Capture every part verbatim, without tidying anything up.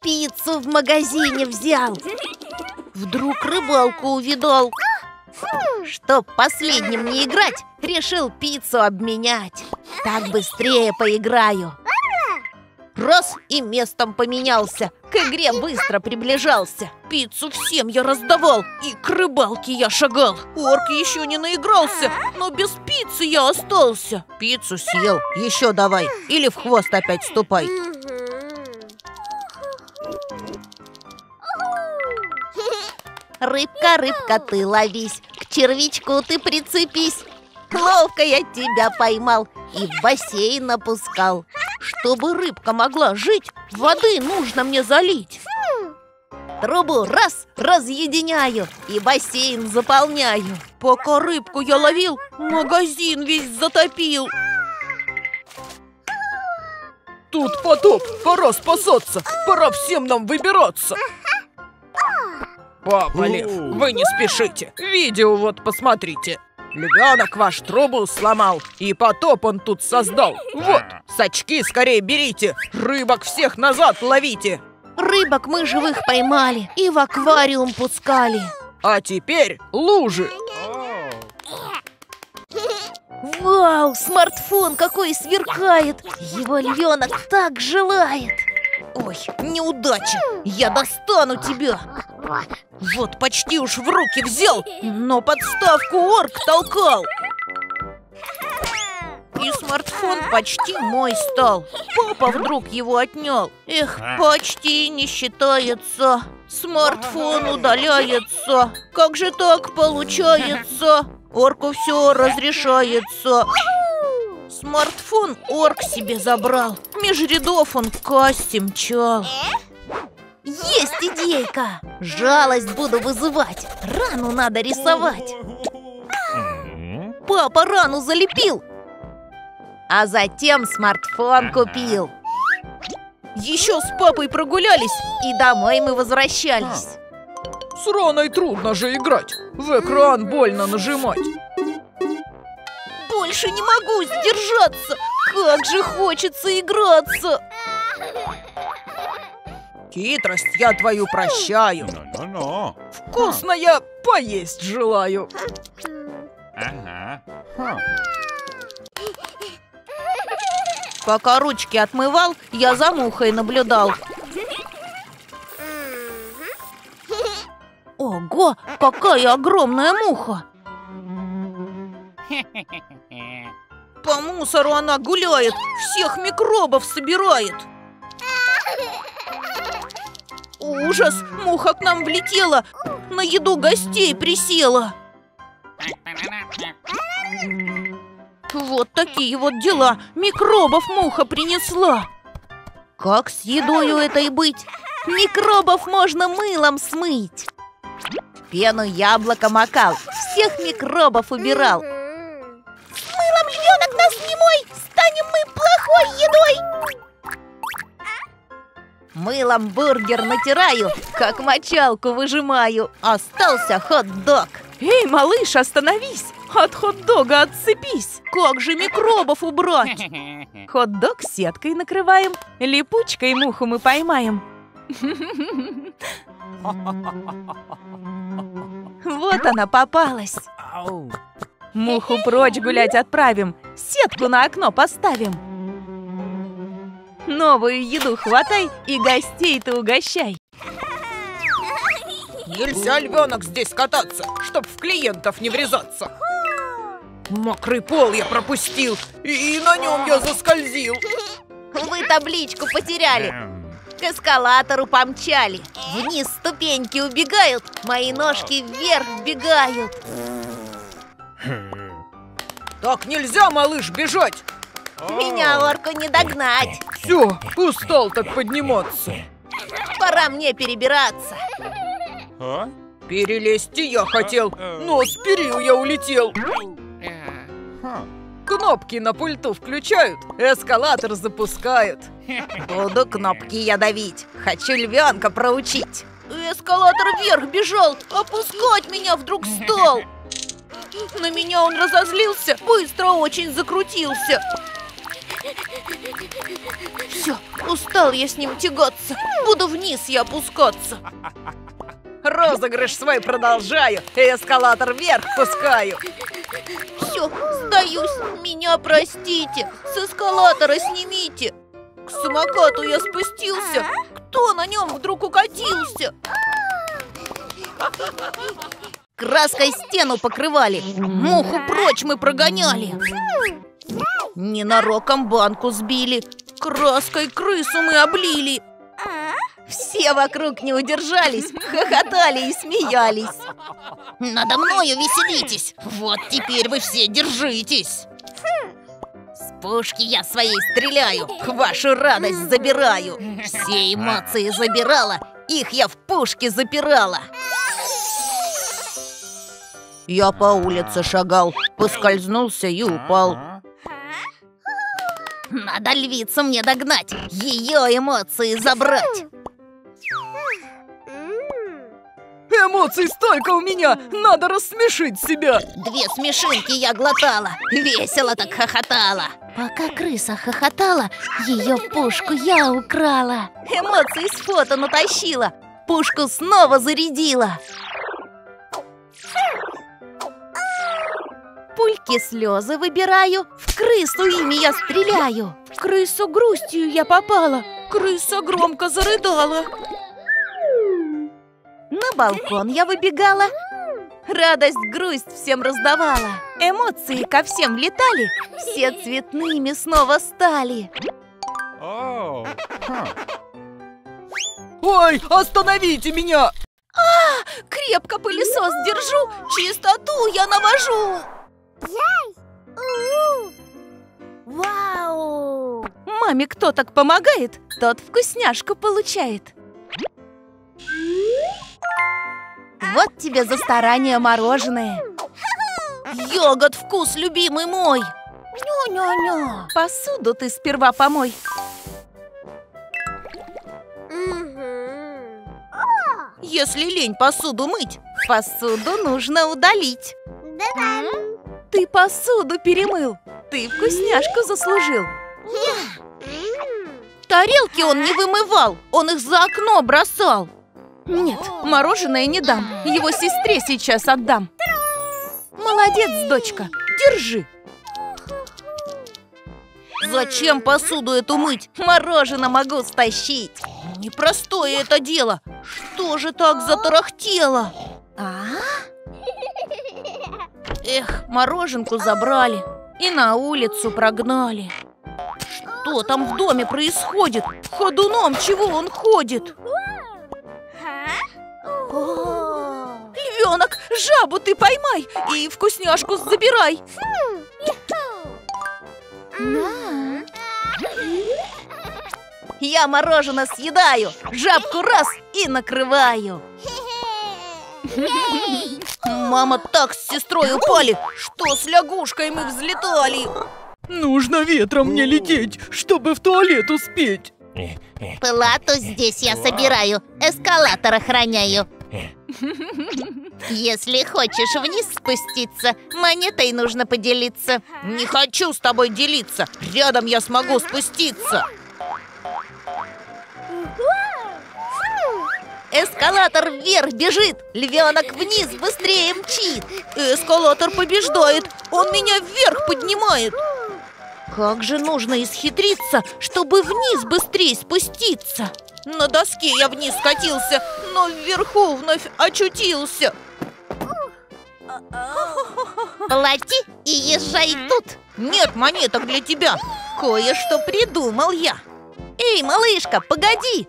пиццу в магазине взял. Вдруг рыбалку увидал. Чтоб последним не играть, решил пиццу обменять. Так быстрее поиграю. Раз и местом поменялся, к игре быстро приближался. Пиццу всем я раздавал, и к рыбалке я шагал. Орк еще не наигрался, но без пиццы я остался. Пиццу съел, еще давай, или в хвост опять ступай. Рыбка, рыбка, ты ловись, к червячку ты прицепись. Ловко я тебя поймал и в бассейн напускал. Чтобы рыбка могла жить, воды нужно мне залить. Трубу раз разъединяю и бассейн заполняю. Пока рыбку я ловил, магазин весь затопил. Тут потоп, пора спасаться, пора всем нам выбираться. Папа Лев, вы не спешите, видео вот посмотрите. Львенок ваш трубу сломал, и потоп он тут создал. Вот, сачки скорее берите, рыбок всех назад ловите. Рыбок мы живых поймали и в аквариум пускали. А теперь лужи. Вау, смартфон какой сверкает! Его львенок так желает. Ой, неудача, я достану тебя. Вот почти уж в руки взял, но подставку орк толкал. И смартфон почти мой стал. Папа вдруг его отнял. Эх, почти не считается. Смартфон удаляется. Как же так получается? Орку все разрешается. Смартфон орк себе забрал. Меж рядов он к кассе мчал. Есть идейка! Жалость буду вызывать. Рану надо рисовать. Папа рану залепил, а затем смартфон купил. Еще с папой прогулялись, и домой мы возвращались. С раной трудно же играть, в экран больно нажимать. Больше не могу сдержаться, как же хочется играться. Хитрость я твою прощаю. Вкусно я поесть желаю. Пока ручки отмывал, я за мухой наблюдал. Ого, какая огромная муха! По мусору она гуляет, всех микробов собирает. Ужас! Муха к нам влетела, на еду гостей присела. Вот такие вот дела, микробов муха принесла. Как с едою этой быть? Микробов можно мылом смыть. Пену яблоко макал, всех микробов убирал. С мылом львенок нас не мой, станем мы плохой едой. Мылом бургер натираю, как мочалку выжимаю. Остался хот-дог. Эй, малыш, остановись! От хот-дога отцепись! Как же микробов убрать? Хот-дог сеткой накрываем, липучкой муху мы поймаем. Вот она попалась. Муху прочь гулять отправим, сетку на окно поставим. Новую еду хватай и гостей ты угощай. Нельзя, львенок, здесь кататься, чтоб в клиентов не врезаться. Мокрый пол я пропустил, и на нем я заскользил. Вы табличку потеряли, к эскалатору помчали. Вниз ступеньки убегают, мои ножки вверх бегают. Так нельзя, малыш, бежать. Меня орку не догнать. Все, устал так подниматься. Пора мне перебираться. Перелезть я хотел, но с перил я улетел. Кнопки на пульту включают, эскалатор запускают. Буду кнопки я давить, хочу львенка проучить. Эскалатор вверх бежал, опускать меня вдруг стал. На меня он разозлился, быстро очень закрутился. Все, устал я с ним тягаться. Буду вниз я опускаться. Розыгрыш свой продолжаю и эскалатор вверх пускаю. Все, сдаюсь, меня простите. С эскалатора снимите. К самокату я спустился. Кто на нем вдруг укатился? Краской стену покрывали, муху прочь мы прогоняли. Ненароком банку сбили, краской крысу мы облили. Все вокруг не удержались, хохотали и смеялись. Надо мною веселитесь, вот теперь вы все держитесь. С пушки я своей стреляю, вашу радость забираю. Все эмоции забирала, их я в пушке запирала. Я по улице шагал, поскользнулся и упал. Надо львицу мне догнать, ее эмоции забрать. Эмоций столько у меня, надо рассмешить себя. Две смешинки я глотала, весело так хохотала. Пока крыса хохотала, ее пушку я украла. Эмоции с фото натащила, пушку снова зарядила. Пульки слезы выбираю, в крысу ими я стреляю. В крысу грустью я попала, крыса громко зарыдала. На балкон я выбегала, радость, грусть всем раздавала. Эмоции ко всем летали, все цветными снова стали. Ой, остановите меня! А, крепко пылесос держу, чистоту я навожу. Вау! Маме кто так помогает, тот вкусняшку получает. Вот тебе за старание мороженое. Йогурт вкус любимый мой. Ню-ню-ню. Посуду ты сперва помой. Если лень посуду мыть, посуду нужно удалить. Ты посуду перемыл, ты вкусняшку заслужил. Тарелки он не вымывал, он их за окно бросал. Нет, мороженое не дам, его сестре сейчас отдам. Молодец, дочка, держи. Зачем посуду эту мыть? Мороженое могу стащить. Непростое это дело. Что же так затарахтело? А? Эх, мороженку забрали и на улицу прогнали. Что там в доме происходит? Ходуном чего он ходит? Львенок, жабу ты поймай и вкусняшку забирай. Я мороженое съедаю, жабку раз и накрываю. Мама так с сестрой упали, что с лягушкой мы взлетали. Нужно ветром мне лететь, чтобы в туалет успеть. Плату здесь я собираю, эскалатор охраняю. Если хочешь вниз спуститься, монетой нужно поделиться. Не хочу с тобой делиться, рядом я смогу спуститься. Эскалатор вверх бежит, львенок вниз быстрее мчит. Эскалатор побеждает, он меня вверх поднимает. Как же нужно исхитриться, чтобы вниз быстрее спуститься? На доске я вниз скатился, но вверху вновь очутился. Плати и езжай тут. Нет монеток для тебя, кое-что придумал я. Эй, малышка, погоди.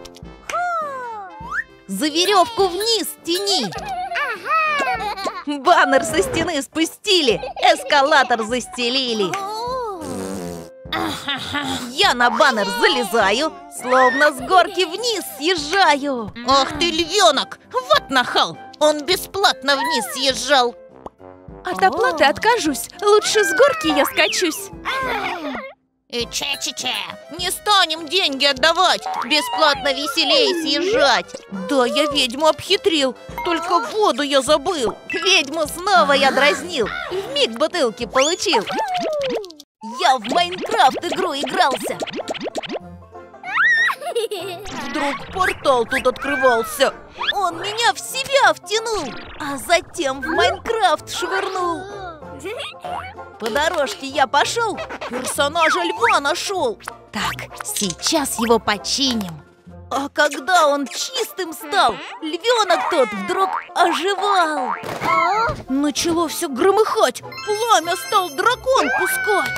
За веревку вниз тяни. Баннер со стены спустили, эскалатор застелили. Я на баннер залезаю, словно с горки вниз съезжаю. Ах ты, львенок, вот нахал, он бесплатно вниз съезжал. От оплаты откажусь, лучше с горки я скачусь. И че-че-че, не станем деньги отдавать, бесплатно веселее съезжать. Да, я ведьму обхитрил, только воду я забыл. Ведьму снова я дразнил, вмиг бутылки получил. Я в Майнкрафт игру игрался. Вдруг портал тут открывался. Он меня в себя втянул, а затем в Майнкрафт швырнул. По дорожке я пошел, персонажа льва нашел. Так, сейчас его починим. А когда он чистым стал, львенок тот вдруг оживал. Начало все громыхать, пламя стал дракон пускать.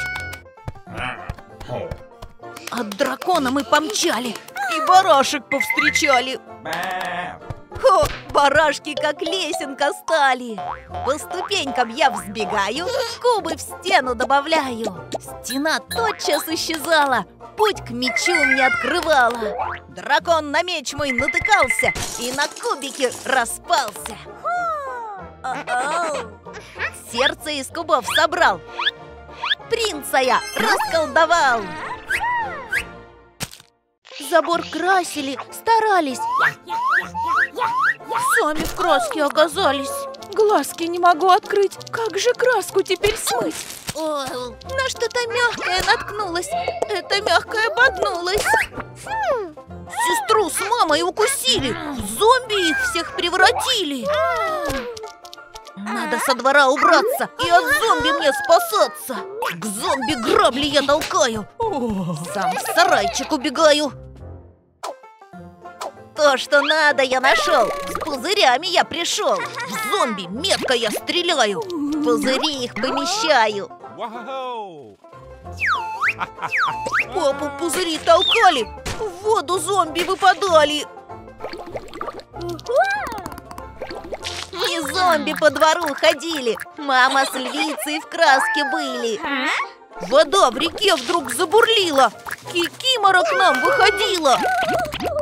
От дракона мы помчали и барашек повстречали. Хо, барашки как лесенка стали. По ступенькам я взбегаю, кубы в стену добавляю. Стена тотчас исчезала, путь к мечу мне открывала. Дракон на меч мой натыкался и на кубики распался. Сердце из кубов собрал, принца я расколдовал. Забор красили, старались, сами в краске оказались. Глазки не могу открыть, как же краску теперь смыть? Ой, на что-то мягкое наткнулась, это мягкое боднулось. Сестру с мамой укусили, в зомби их всех превратили. Надо со двора убраться и от зомби мне спасаться. К зомби грабли я толкаю, сам в сарайчик убегаю. То, что надо, я нашел. С пузырями я пришел. В зомби метко я стреляю, в пузыри их помещаю. Папу пузыри толкали, в воду зомби выпадали. И зомби по двору ходили, мама с львицей в краске были. Вода в реке вдруг забурлила, кикимора к нам выходила.